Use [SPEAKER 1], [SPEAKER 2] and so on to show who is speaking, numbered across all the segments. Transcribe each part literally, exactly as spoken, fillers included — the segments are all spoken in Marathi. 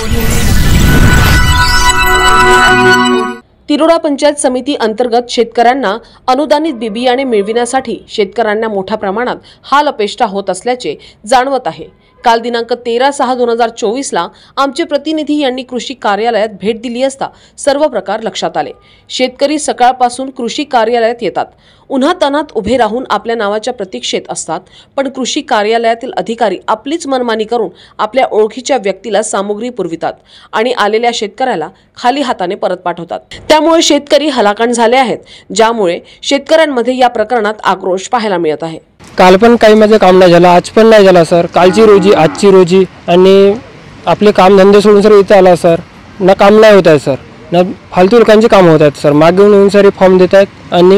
[SPEAKER 1] तिरोडा पंचायत समिती अंतर्गत शेतकऱ्यांना अनुदानित बी बियाणे मिळविण्यासाठी शेतकऱ्यांना मोठ्या प्रमाणात हाल अपेष्टा होत असल्याचे जाणवत आहे। काल दिनांक तेरा सहा दोन हजार चोवीस ला आमचे प्रतिनिधी यांनी कृषी कार्यालयात भेट दिली असता सर्व प्रकार लक्षात आले। शेतकरी सकाळपासून कृषी कार्यालयात येतात, उन्हातान्हात उभे राहून आपल्या नावाच्या प्रतीक्षेत असतात, पण कृषी कार्यालयातील अधिकारी आपलीच मनमानी करून आपल्या ओळखीच्या व्यक्तीला सामुग्री पुरवितात आणि आलेल्या शेतकऱ्याला खाली हाताने परत पाठवतात। त्यामुळे शेतकरी हलाखन झाले आहेत, ज्यामुळे शेतकऱ्यांमध्ये या प्रकरणात आक्रोश पाहायला मिळत आहे।
[SPEAKER 2] काल पण काही माझं काम नाही झालं, आज पण नाही झालं सर। कालची रोजी आजची रोजी आणि आपले काम धंदे सोडून सर इथे आला सर, ना काम नाही होत आहे सर, ना फालतू लोकांचे काम होत आहेत सर। मागे येऊन सारे फॉर्म देत आहेत आणि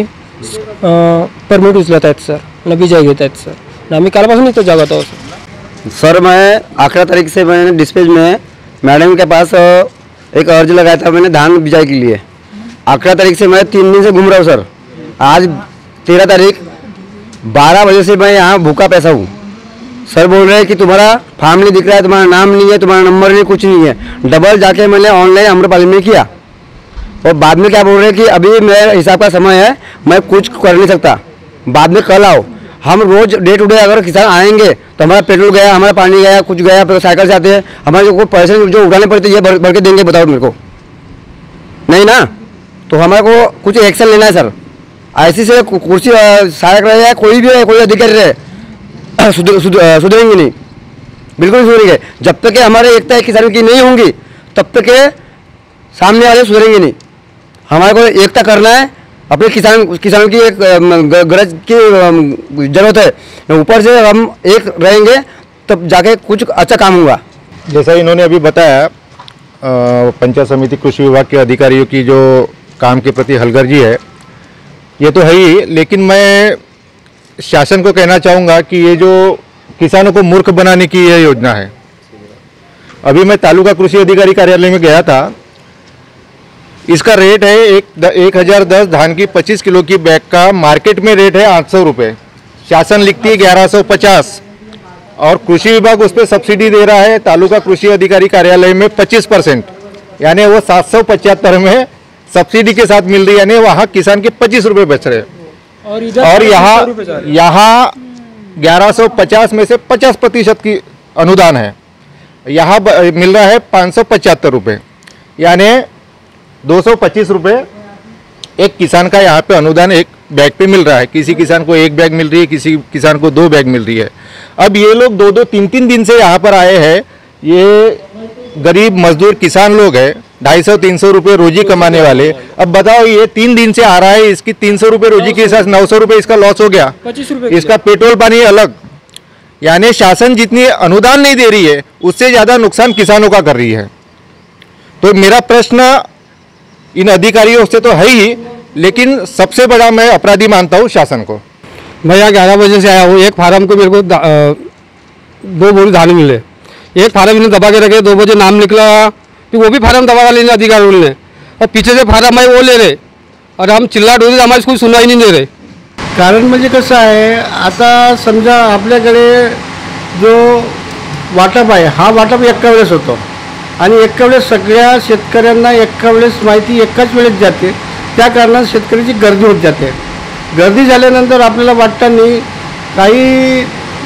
[SPEAKER 2] परमिट उचलत आहेत सर, ना बिजाई घेत आहेत सर, ना आम्ही कालपासून इथे जागत आहोत सर।
[SPEAKER 3] सर मैं अठारह तारीख से मैंने डिस्पैच में मैडम के पास एक अर्ज लगाया था मैंने धान बिजाई के लिए। अठारह तारीख से मैं तीन दिन से घूम रहा हूँ सर। आज तेरह तारीख बारह बजे से मैं यहाँ भूखा पैसा हूँ। सर बोल रहे हैं कि तुम्हारा फार्म नहीं दिख रहा है, तुम्हारा नाम नहीं है, तुम्हारा नंबर नहीं, कुछ नहीं है। डबल जाके मैंने ऑनलाइन आम्रपाली में किया और बाद में क्या बोल रहे हैं कि अभी मेरे हिसाब का समय है, मैं कुछ कर नहीं सकता, बाद में कल आओ। हम रोज डे टू डे अगर किसान आएंगे तो हमारा पेट्रोल गया, हमारा पानी गया, कुछ गया, साइकिल से आते हैं, हमारे को पैसे जो उठाने पड़ते ये भर, भर के देंगे, बताओ मेरे को। नहीं ना, तो हमारे को कुछ एक्शन लेना है सर। ऐसी से कुर्सी सहायक रहे या कोई भी है, कोई अधिकारी रहे, सुधरेंगे नहीं, बिल्कुल नहीं सुधरेंगे। जब तक हमारे एकता किसानों की नहीं होंगी तब तक सामने वाले सुधरेंगे नहीं। हमारे को एकता करना है, अपने किसान किसानों की एक गरज की जरूरत है। ऊपर से हम एक रहेंगे तब जाके कुछ अच्छा काम होगा।
[SPEAKER 4] जैसा इन्होंने अभी बताया, पंचायत समिति कृषि विभाग के अधिकारियों की जो काम के प्रति हलगर्जी है ये तो है ही, लेकिन मैं शासन को कहना चाहूँगा कि ये जो किसानों को मूर्ख बनाने की यह योजना है। अभी मैं तालुका कृषि अधिकारी कार्यालय में गया था, इसका रेट है एक एक हज़ार दस धान की पच्चीस किलो की बैग का मार्केट में रेट है आठ सौ रुपये, शासन लिखती है ग्यारह सौ पचास और कृषि विभाग उस पर सब्सिडी दे रहा है तालुका कृषि अधिकारी कार्यालय में पच्चीस परसेंट, यानी वो सात सौ पचहत्तर में सब्सिडी के साथ मिल रही है, यानी वहाँ किसान के पच्चीस रुपये बच रहे हैं और यहाँ यहाँ ग्यारह सौ पचास में से पचास प्रतिशत की अनुदान है, यहाँ मिल रहा है पाँच सौ पचहत्तर रुपये, यानी दो सौ पच्चीस रुपये एक किसान का यहाँ पे अनुदान एक बैग पे मिल रहा है। किसी किसान को एक बैग मिल रही है, किसी किसान को दो बैग मिल रही है। अब ये लोग दो दो तीन तीन दिन से यहाँ पर आए हैं, ये गरीब मजदूर किसान लोग हैं, ढाई सौ तीन सौ रुपये रोजी कमाने वाले। अब बताओ ये तीन दिन से आ रहा है, इसकी तीन सौ रुपये रोजी के हिसाब से नौ सौ रुपये इसका लॉस हो गया, इसका पेट्रोल पानी अलग, यानी शासन जितनी अनुदान नहीं दे रही है उससे ज़्यादा नुकसान किसानों का कर रही है। तो मेरा प्रश्न इन अधिकारियों से तो है ही, लेकिन सबसे बड़ा मैं अपराधी मानता हूँ शासन को।
[SPEAKER 2] मैं यहाँ ग्यारह बजे से आया हूँ, एक फार्म को मेरे को दो बोरी धान मिले, एक फार्म इन्हें दबा के रखे, दो बजे नाम निकला तो वो भी फार्म दबा लेने अधिकारियों ने, और पीछे से फार्म है वो ले रहे और हम चिल्ला डोली हमारी कोई सुनवाई नहीं दे रहे।
[SPEAKER 5] कारण म्हणजे कसं आहे, आता समजा आपल्याकडे जो वाटप आहे हा वाटप एका वेळेस होतो आणि एका वेळेस सगळ्या शेतकऱ्यांना एका वेळेस माहिती एकाच वेळेस जाते, त्या कारणाने शेतकऱ्याची गर्दी होत जाते। गर्दी झाल्यानंतर आपल्याला वाटताना काही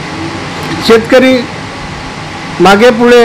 [SPEAKER 5] शेतकरी मागे पुढे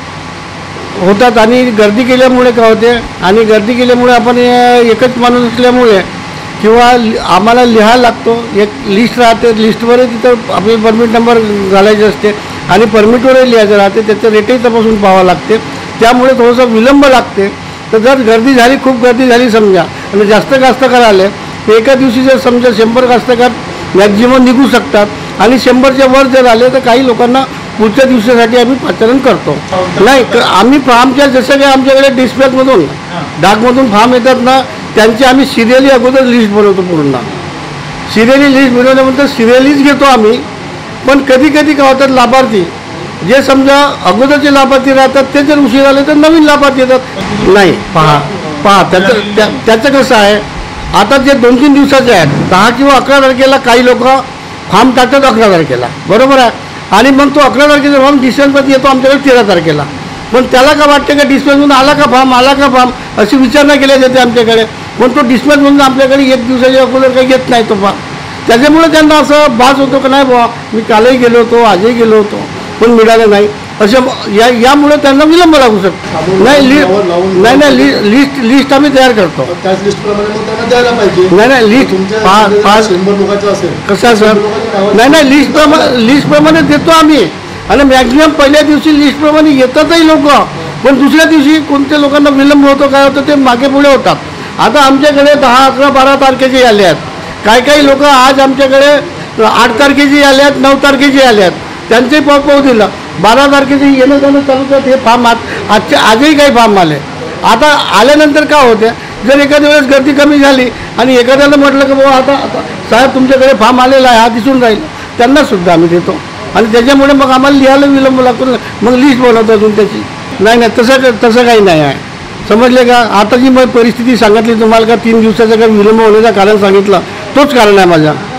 [SPEAKER 5] होतात आणि गर्दी केल्यामुळे काय होते, आणि गर्दी केल्यामुळे आपण एकच माणूस असल्यामुळे किंवा आम्हाला लिहायला लागतो, एक लिस्ट राहते, लिस्टवर तिथं आपले परमिट नंबर घालायचे असते आणि परमिटवरही लिहायचं राहते, त्याचं रेटही तपासून पाहावं लागते, त्यामुळे थोडंसं विलंब लागते। तर जर गर्दी झाली, खूप गर्दी झाली समजा आणि जास्त कास्तकार आले तर एका दिवशी जर समजा शंभर कास्तकार मॅक्झिमम निघू शकतात आणि शंभरच्या वर जर आले तर काही लोकांना पुढच्या दिवसासाठी आम्ही पाचारण करतो। नाही आम्ही फार्मच्या जसं काही आमच्याकडे डिस्पॅचमधून डाकमधून फार्म येतात ना, त्यांची आम्ही सिरियली अगोदर लिस्ट बनवतो, पूर्ण सिरियली लिस्ट बनवल्यानंतर सिरियलीच घेतो आम्ही। पण कधी कधी काय होतात, लाभार्थी जे समजा अगोदरचे लाभार्थी राहतात ते जर उशीर आले तर नवीन लाभार्थी येतात। नाही पहा पहा त्याचं त्याचं कसं आहे, आता जे दोन तीन दिवसाचे आहेत, दहा किंवा अकरा तारखेला काही लोक फार्म टाकतात अकरा तारखेला, बरोबर आहे, आणि मग तो अकरा तारखेचा फॉर्म डिसेंबरमध्ये येतो आमच्याकडे तेरा तारखेला। पण त्याला का वाटतं का डिस्पॅच म्हणून आला का फॉर्म आला का फॉर्म अशी विचारणा केल्या जाते आमच्याकडे. पण तो डिस्पॅच म्हणून आपल्याकडे एक दिवसाच्या अगोदर काही येत नाही तो फॉर्म. त्याच्यामुळे त्यांना असं भास होतो का नाही बुवा मी कालही गेलो होतो आजही गेलो होतो पण मिळालं नाही असं या यामुळे त्यांना विलंब लागू शकतो. नाही लिस्ट नाही नाही लि लिस्ट लिस्ट आम्ही तयार करतो.
[SPEAKER 6] त्याच लिस्टप्रमाणे मग त्यांना द्यायला पाहिजे.
[SPEAKER 5] नाही नाही लिस्ट पाच पाच
[SPEAKER 6] शंभर लोकांचं असेल
[SPEAKER 5] कसं सर नाही नाही लिस्ट प्रमाणे लिस्टप्रमाणे देतो आम्ही आणि मॅक्झिमम पहिल्या दिवशी लिस्टप्रमाणे येतातही लोक. पण दुसऱ्या दिवशी कोणत्या लोकांना विलंब होतो काय होतं ते मागे पुढे होतात. आता आमच्याकडे दहा अकरा बारा तारखेचे आले आहेत. काही काही लोक आज आमच्याकडे आठ तारखेचे आले आहेत नऊ तारखेचे आले आहेत त्यांचे पाव पाहू दिलं. बारा तारखेचे येणं जाणं चालू करत हे फार्म आज आजचे आजही काही फार्म आले. आता आल्यानंतर काय होते जर एखाद्या वेळेस गर्दी कमी झाली आणि एखाद्याला म्हटलं की बाबा आता आता साहेब तुमच्याकडे फार्म आलेला आहे हा दिसून राहील त्यांनासुद्धा आम्ही देतो. आणि त्याच्यामुळे मग आम्हाला लिहायला विलंब लागतो मग लिस्ट बनवतो अजून त्याची. नाही नाही तसं तसं काही नाही आहे समजले का. आता जी मग परिस्थिती सांगितली तुम्हाला का तीन दिवसाचं काही विलंब होण्याचं कारण सांगितलं तोच कारण आहे माझा.